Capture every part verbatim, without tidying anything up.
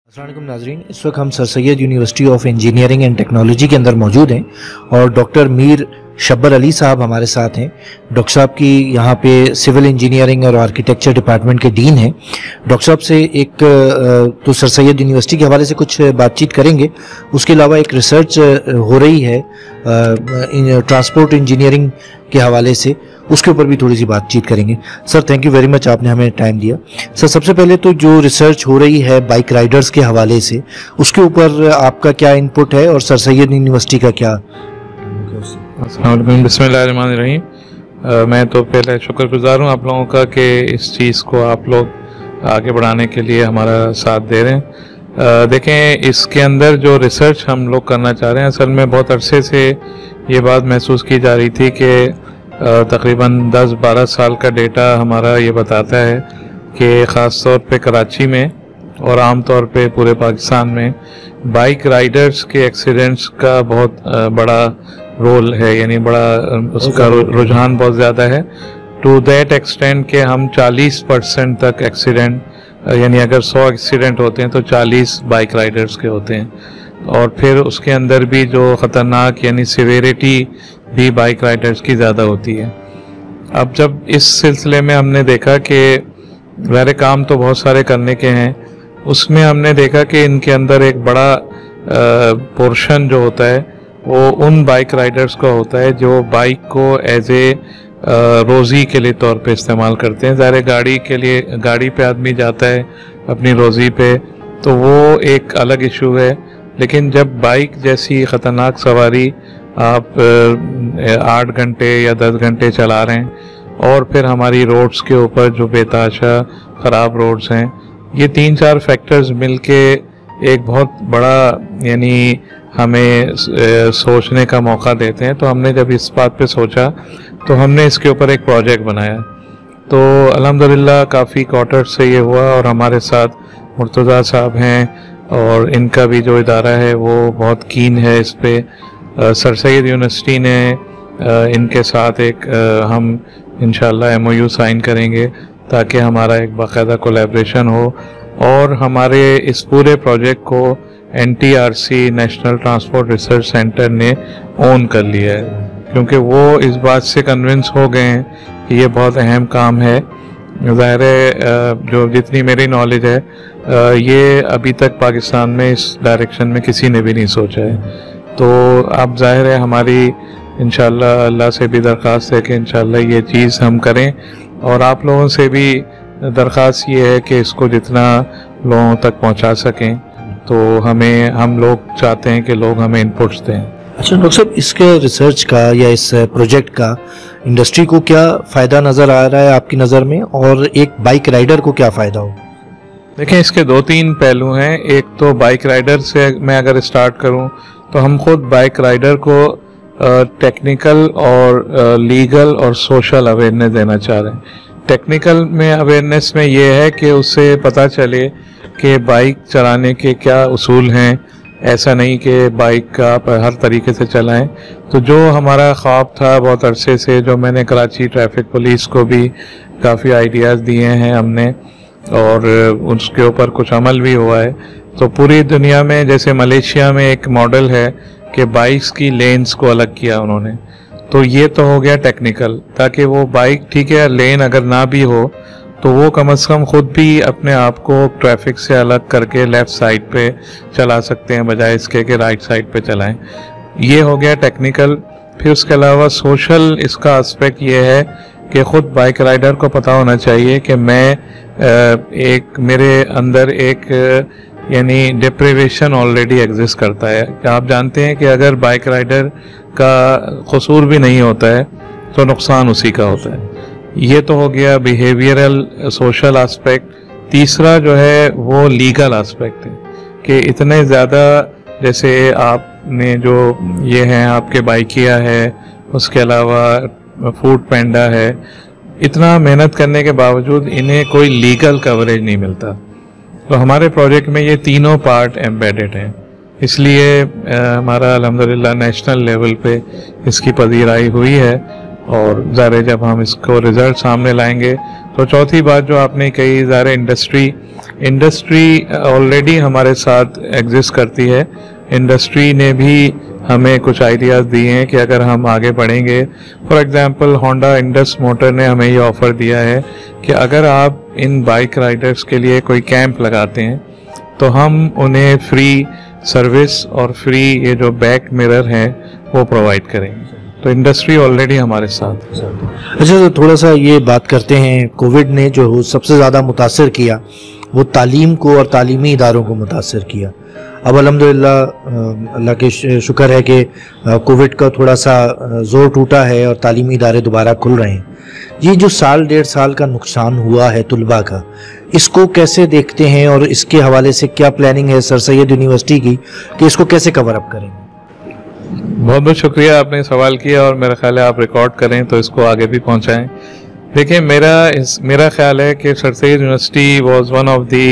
अस्सलाम वालेकुम नाजरीन, इस वक्त हम sir Syed university of engineering and technology के अंदर मौजूद हैं और डॉक्टर मीर शब्बर अली साहब हमारे साथ हैं। डॉक्टर साहब की यहाँ पे सिविल इंजीनियरिंग और आर्किटेक्चर डिपार्टमेंट के डीन हैं। डॉक्टर साहब से एक तो सर सैयद यूनिवर्सिटी के हवाले से कुछ बातचीत करेंगे, उसके अलावा एक रिसर्च हो रही है ट्रांसपोर्ट इंजीनियरिंग के हवाले से, उसके ऊपर भी थोड़ी सी बातचीत करेंगे। Sir thank you very much, आपने हमें टाइम दिया। सर सबसे पहले तो जो रिसर्च हो रही है बाइक राइडर्स के हवाले से, उसके ऊपर आपका क्या इनपुट है और सर सैयद यूनिवर्सिटी का क्या? अस्सलाम वालेकुम, बिस्मिल्लाहिर्रहमानिर्रहीम। मैं तो पहले शुक्रगुजार हूँ आप लोगों का कि इस चीज़ को आप लोग आगे बढ़ाने के लिए हमारा साथ दे रहे हैं। देखें, इसके अंदर जो रिसर्च हम लोग करना चाह रहे हैं, असल में बहुत अरसे से ये बात महसूस की जा रही थी कि तकरीबन दस बारह साल का डेटा हमारा ये बताता है कि ख़ास तौर पे कराची में और आम तौर पे पूरे पाकिस्तान में बाइक राइडर्स के एक्सीडेंट्स का बहुत बड़ा रोल है, यानी बड़ा उसका रुझान बहुत ज़्यादा है। टू दैट एक्सटेंट के हम चालीस परसेंट तक एक्सीडेंट, यानी अगर सौ एक्सीडेंट होते हैं तो चालीस बाइक राइडर्स के होते हैं, और फिर उसके अंदर भी जो ख़तरनाक यानी सिवेरिटी भी बाइक राइडर्स की ज़्यादा होती है। अब जब इस सिलसिले में हमने देखा कि ज़ाहिर काम तो बहुत सारे करने के हैं, उसमें हमने देखा कि इनके अंदर एक बड़ा पोर्शन जो होता है वो उन बाइक राइडर्स का होता है जो बाइक को एज ए रोज़ी के लिए तौर पे इस्तेमाल करते हैं। ज़ाहिर गाड़ी के लिए, गाड़ी पे आदमी जाता है अपनी रोज़ी पे, तो वो एक अलग इशू है। लेकिन जब बाइक जैसी ख़तरनाक सवारी आप आठ घंटे या दस घंटे चला रहे हैं और फिर हमारी रोड्स के ऊपर जो बेताशा ख़राब रोड्स हैं, ये तीन चार फैक्टर्स मिलके एक बहुत बड़ा यानी हमें सोचने का मौका देते हैं। तो हमने जब इस बात पे सोचा तो हमने इसके ऊपर एक प्रोजेक्ट बनाया। तो अल्हम्दुलिल्लाह काफ़ी क्वार्टर से ये हुआ, और हमारे साथ मुर्तज़ा साहब हैं और इनका भी जो इदारा है वो बहुत कीन है इस पे। सर सैयद यूनिवर्सिटी ने इनके साथ एक हम इंशाल्लाह एम ओ यू साइन करेंगे ताकि हमारा एक बाकायदा कोलैबोरेशन हो, और हमारे इस पूरे प्रोजेक्ट को N T R C national transport research centre ने ओन कर लिया है, क्योंकि वो इस बात से कन्विंस हो गए हैं कि ये बहुत अहम काम है। ज़ाहिर है जो जितनी मेरी नॉलेज है, ये अभी तक पाकिस्तान में इस डायरेक्शन में किसी ने भी नहीं सोचा है। तो अब ज़ाहिर है हमारी इंशाल्लाह अल्लाह से भी दरख्वास्त है कि इंशाल्लाह ये चीज़ हम करें, और आप लोगों से भी दरख्वास्त ये है कि इसको जितना लोगों तक पहुंचा सकें, तो हमें हम लोग चाहते हैं कि लोग हमें इनपुट्स दें। अच्छा डॉक्टर साहब, इसके रिसर्च का या इस प्रोजेक्ट का इंडस्ट्री को क्या फ़ायदा नज़र आ रहा है आपकी नज़र में, और एक बाइक राइडर को क्या फ़ायदा हो? देखें, इसके दो तीन पहलू हैं। एक तो बाइक राइडर से मैं अगर स्टार्ट करूं तो हम खुद बाइक राइडर को टेक्निकल और लीगल और सोशल अवेयरनेस देना चाह रहे हैं। टेक्निकल में अवेयरनेस में ये है कि उससे पता चले कि बाइक चलाने के क्या उसूल हैं, ऐसा नहीं कि बाइक का आप हर तरीके से चलाएं। तो जो हमारा ख्वाब था बहुत अरसे से, जो मैंने कराची ट्रैफिक पुलिस को भी काफ़ी आइडियाज़ दिए हैं हमने, और उसके ऊपर कुछ अमल भी हुआ है। तो पूरी दुनिया में, जैसे मलेशिया में एक मॉडल है कि बाइक्स की लेन्स को अलग किया उन्होंने, तो ये तो हो गया टेक्निकल, ताकि वो बाइक ठीक है लेन अगर ना भी हो तो वो कम से कम खुद भी अपने आप को ट्रैफिक से अलग करके लेफ़्ट साइड पे चला सकते हैं, बजाय इसके कि राइट साइड पे चलाएं। ये हो गया टेक्निकल। फिर उसके अलावा सोशल इसका एस्पेक्ट ये है कि खुद बाइक राइडर को पता होना चाहिए कि मैं एक मेरे अंदर एक यानी डिप्रिवेशन ऑलरेडी एग्जिस्ट करता है। आप जानते हैं कि अगर बाइक राइडर का कसूर भी नहीं होता है तो नुकसान उसी का होता है। ये तो हो गया बिहेवियरल सोशल एस्पेक्ट। तीसरा जो है वो लीगल एस्पेक्ट है कि इतने ज़्यादा, जैसे आपने जो ये हैं आपके बाइकिया है, उसके अलावा फूड पैंडा है, इतना मेहनत करने के बावजूद इन्हें कोई लीगल कवरेज नहीं मिलता। तो हमारे प्रोजेक्ट में ये तीनों पार्ट एम्बेडेड हैं, इसलिए हमारा अल्हम्दुलिल्लाह नेशनल लेवल पे इसकी पजीराई हुई है। और ज़ाहिर जब हम इसको रिज़ल्ट सामने लाएंगे تو چوتھی بات جو آپ نے کہی ظاہر انڈسٹری انڈسٹری آلریڈی ہمارے ساتھ ایگزسٹ کرتی ہے. انڈسٹری نے بھی ہمیں کچھ آئیڈیاز دیے ہیں کہ اگر ہم آگے بڑھیں گے. For example Honda Indus motor نے ہمیں یہ آفر دیا ہے کہ اگر آپ ان بائک رائڈرز کے لیے کوئی کیمپ لگاتے ہیں تو ہم انہیں فری سروس اور فری یہ جو بیک مرر ہیں وہ پرووائڈ کریں گے. تو انڈسٹری آلریڈی ہمارے ساتھ. اچھا تو تھوڑا سا یہ بات کرتے ہیں, کووڈ نے جو سب سے زیادہ متاثر کیا وہ تعلیم کو اور تعلیمی اداروں کو متاثر کیا. اب الحمدللہ اللہ کے شکر ہے کہ کووڈ کا تھوڑا سا زور ٹوٹا ہے اور تعلیمی ادارے دوبارہ کھل رہے ہیں. یہ جو سال ڈیڑھ سال کا نقصان ہوا ہے طلباء کا, اس کو کیسے دیکھتے ہیں اور اس کے حوالے سے کیا پلاننگ ہے سر سید یونیورسٹی کی کہ اس کو کیسے کور اپ کریں گے؟ بہت بہت شکریہ آپ نے سوال کیا, اور میرا خیال ہے آپ ریکارڈ کریں تو اس کو آگے بھی پہنچائیں. دیکھیں میرا اس میرا خیال ہے کہ sir Syed university was one of the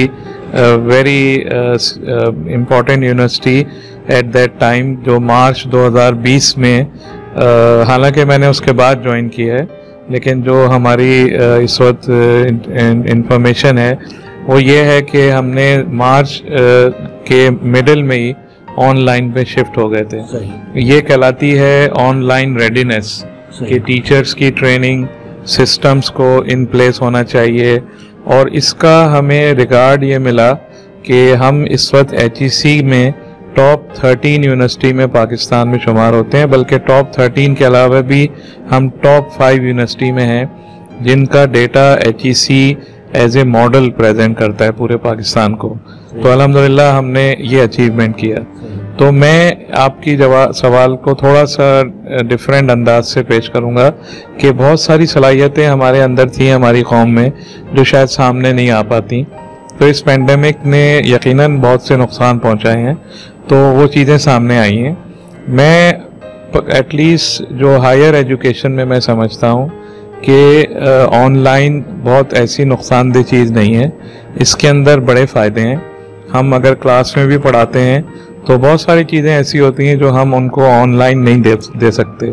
very important university at that time, جو مارچ دو ہزار بیس میں, حالانکہ میں نے اس کے بعد جوائن کی ہے, لیکن جو ہماری اس وقت انفارمیشن ہے وہ یہ ہے کہ ہم نے مارچ کے مڈل میں ہی آن لائن پہ شفٹ ہو گئے تھے. یہ کہلاتی ہے آن لائن ریڈینس, کہ ٹیچرز کی ٹریننگ سسٹمز کو ان پلیس ہونا چاہیے, اور اس کا ہمیں ریگارڈ یہ ملا کہ ہم اس وقت ایچ ای سی میں ٹاپ تھرٹین یونیورسٹی میں پاکستان میں شمار ہوتے ہیں, بلکہ ٹاپ تھرٹین کے علاوہ بھی ہم ٹاپ فائیو یونیورسٹی میں ہیں جن کا data H E C as a model present کرتا ہے پورے پاکستان کو. تو الحمدللہ ہم نے یہ اچیومنٹ کیا. تو میں آپ کی جواب سوال کو تھوڑا سا ڈیفرنٹ انداز سے پیش کروں گا کہ بہت ساری صلاحیتیں ہمارے اندر تھیں ہماری قوم میں جو شاید سامنے نہیں آ پاتی. تو اس پینڈیمک نے یقیناً بہت سے نقصان پہنچائے ہیں, تو وہ چیزیں سامنے آئی ہیں. میں ایٹ لیسٹ جو ہائر ایجوکیشن میں میں سمجھتا ہوں کہ آن لائن بہت ایسی نقصان دہ چیز نہیں ہے, اس کے اندر بڑے فائدے ہیں. ہم اگر کلاس میں بھی پڑھاتے ہیں تو بہت ساری چیزیں ایسی ہوتی ہیں جو ہم ان کو آن لائن نہیں دے دے سکتے,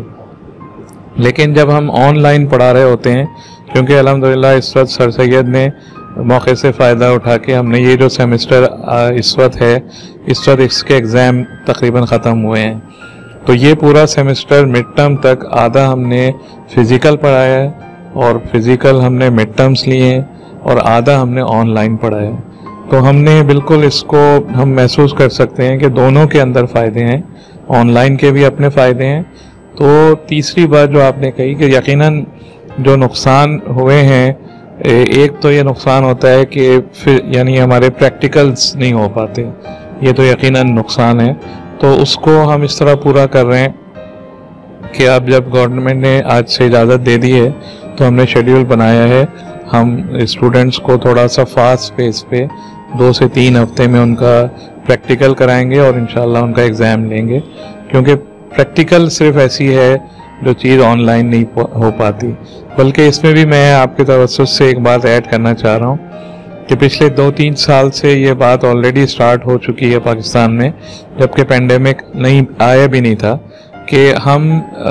لیکن جب ہم آن لائن پڑھا رہے ہوتے ہیں, کیونکہ الحمدللہ اس وقت سر سید نے موقع سے فائدہ اٹھا کے ہم نے یہ جو سیمسٹر اس وقت ہے, اس وقت اس کے ایگزام تقریباً ختم ہوئے ہیں, تو یہ پورا سیمسٹر مڈ ٹرم تک آدھا ہم نے فزیکل پڑھایا ہے اور فزیکل ہم نے مڈ ٹرمس لیے ہیں, اور آدھا ہم نے آن لائن پڑھایا ہے. تو ہم نے بالکل اس کو ہم محسوس کر سکتے ہیں کہ دونوں کے اندر فائدے ہیں, آن لائن کے بھی اپنے فائدے ہیں. تو تیسری بات جو آپ نے کہی کہ یقیناً جو نقصان ہوئے ہیں, ایک تو یہ نقصان ہوتا ہے کہ پھر یعنی ہمارے پریکٹیکلز نہیں ہو پاتے, یہ تو یقیناً نقصان ہے. تو اس کو ہم اس طرح پورا کر رہے ہیں کہ اب جب گورنمنٹ نے آج سے اجازت دے دی ہے تو ہم نے شیڈیول بنایا ہے, ہم اسٹوڈنٹس کو تھوڑا سا فاسٹ پیس پہ دو سے تین ہفتے میں ان کا پریکٹیکل کرائیں گے اور انشاءاللہ ان کا ایگزام لیں گے, کیونکہ پریکٹیکل صرف ایسی ہے جو چیز آن لائن نہیں ہو پاتی. بلکہ اس میں بھی میں آپ کے توسط سے ایک بات ایڈ کرنا چاہ رہا ہوں کہ پچھلے دو تین سال سے یہ بات آلریڈی سٹارٹ ہو چکی ہے پاکستان میں, جبکہ پینڈیمک نہیں آیا بھی نہیں تھا, کہ ہم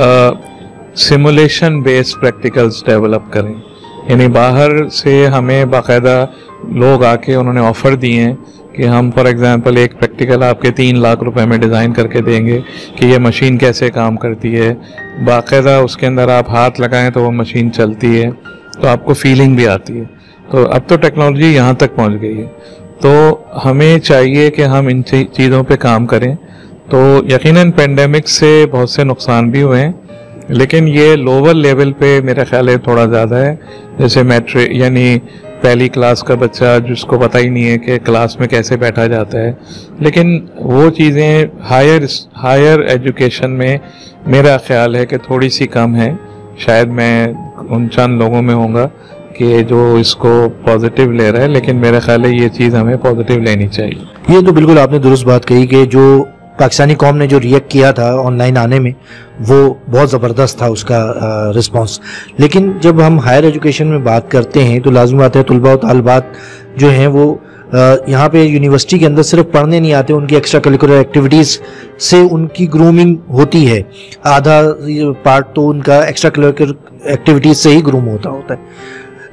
سیمولیشن بیس پریکٹیکلز ڈیولپ کریں. یعنی باہر سے ہمیں باقاعدہ لوگ آ کے انہوں نے آفر دیے ہیں کہ ہم فار ایگزامپل ایک پریکٹیکل آپ کے تین لاکھ روپے میں ڈیزائن کر کے دیں گے کہ یہ مشین کیسے کام کرتی ہے, باقاعدہ اس کے اندر آپ ہاتھ لگائیں تو وہ مشین چلتی ہے, تو آپ کو فیلنگ بھی آتی ہے. تو اب تو ٹیکنالوجی یہاں تک پہنچ گئی ہے, تو ہمیں چاہیے کہ ہم ان چیزوں پہ کام کریں. تو یقیناً پینڈیمک سے بہت سے نقصان بھی ہوئے ہیں, لیکن یہ لوور لیول پہ میرا خیال ہے تھوڑا زیادہ ہے. جیسے میٹرک یعنی پہلی کلاس کا بچہ جس کو پتہ ہی نہیں ہے کہ کلاس میں کیسے بیٹھا جاتا ہے, لیکن وہ چیزیں ہائر ہائر ایجوکیشن میں میرا خیال ہے کہ تھوڑی سی کم ہے. شاید میں ان چند لوگوں میں ہوں گا کہ جو اس کو پازیٹیو لے رہا ہے, لیکن میرا خیال ہے یہ چیز ہمیں پازیٹیو لینی چاہیے. یہ تو بالکل آپ نے درست بات کہی کہ جو پاکستانی قوم نے جو ریئیکٹ کیا تھا آن لائن آنے میں وہ بہت زبردست تھا اس کا رسپانس. لیکن جب ہم ہائر ایجوکیشن میں بات کرتے ہیں تو لازم بات ہے طلباء و طالبات جو ہیں وہ یہاں پہ یونیورسٹی کے اندر صرف پڑھنے نہیں آتے, ان کی ایکسٹرا کریکولر ایکٹیویٹیز سے ان کی گرومنگ ہوتی ہے. آدھا پارٹ تو ان کا ایکسٹرا کریکولر ایکٹیویٹیز سے ہی گروم ہوتا ہوتا ہے. تو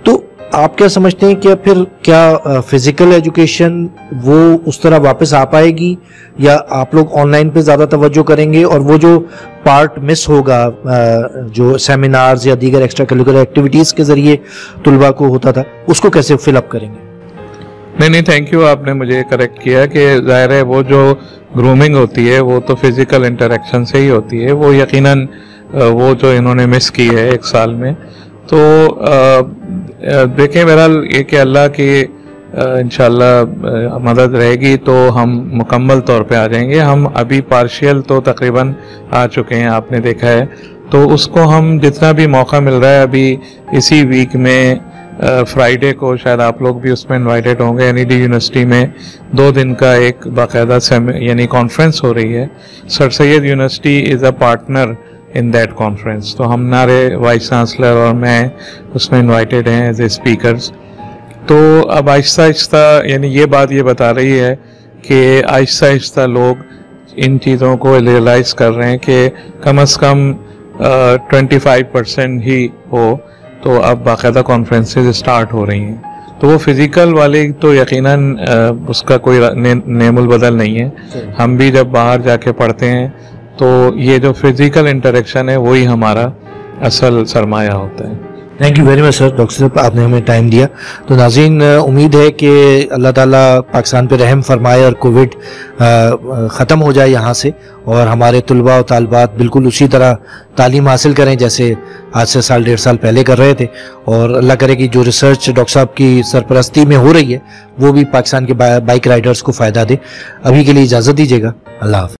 آپ کیا سمجھتے ہیں کہ پھر کیا فزیکل ایجوکیشن وہ اس طرح واپس آ پائے گی یا آپ لوگ آن لائن پہ زیادہ توجہ کریں گے اور وہ جو پارٹ مس ہوگا جو سیمینارز یا دیگر ایکسٹرا کریکولر ایکٹیویٹیز کے ذریعے طلباء کو ہوتا تھا اس کو کیسے فل اپ کریں گے؟ نہیں نہیں تھینک یو، آپ نے مجھے کریکٹ کیا کہ ظاہر ہے وہ جو گرومنگ ہوتی ہے وہ تو فزیکل انٹریکشن سے ہی ہوتی ہے، وہ یقیناً وہ جو انہوں نے مس کی ہے ایک سال میں. تو دیکھیں بہرحال یہ کہ اللہ کی انشاءاللہ مدد رہے گی تو ہم مکمل طور پہ آ جائیں گے. ہم ابھی پارشیل تو تقریباً آ چکے ہیں، آپ نے دیکھا ہے، تو اس کو ہم جتنا بھی موقع مل رہا ہے ابھی اسی ویک میں فرائیڈے کو شاید آپ لوگ بھی اس میں انوائٹیڈ ہوں گے، این ای ڈی یونیورسٹی میں دو دن کا ایک باقاعدہ یعنی کانفرنس ہو رہی ہے. Sir Syed university is a partner in that conference, تو ہم ہمارے وائس چانسلر اور میں اس میں انوائٹیڈ ہیں ایز اے اسپیکرز. تو اب آہستہ آہستہ یعنی یہ بات یہ بتا رہی ہے کہ آہستہ آہستہ لوگ ان چیزوں کو ریئلائز کر رہے ہیں کہ کم از کم ٹوینٹی فائیو پرسینٹ ہی ہو، تو اب باقاعدہ کانفرنسز اسٹارٹ ہو رہی ہیں. تو وہ فزیکل والی تو یقیناً اس کا کوئی نیم البدل نہیں ہے. ہم بھی جب باہر جا کے پڑھتے ہیں تو یہ جو فزیکل انٹریکشن ہے وہی ہمارا اصل سرمایہ ہوتا ہے. Thank you very much sir. Doctor صاحب آپ نے ہمیں ٹائم دیا. تو ناظرین امید ہے کہ اللہ تعالیٰ پاکستان پہ رحم فرمائے اور کووڈ ختم ہو جائے یہاں سے اور ہمارے طلباء و طالبات بالکل اسی طرح تعلیم حاصل کریں جیسے آج سے سال ڈیڑھ سال پہلے کر رہے تھے. اور اللہ کرے کہ جو ریسرچ ڈاکٹر صاحب کی سرپرستی میں ہو رہی ہے وہ بھی پاکستان کے بائک رائڈرز کو فائدہ دے. ابھی کے لیے اجازت دیجیے گا. اللہ حافظ.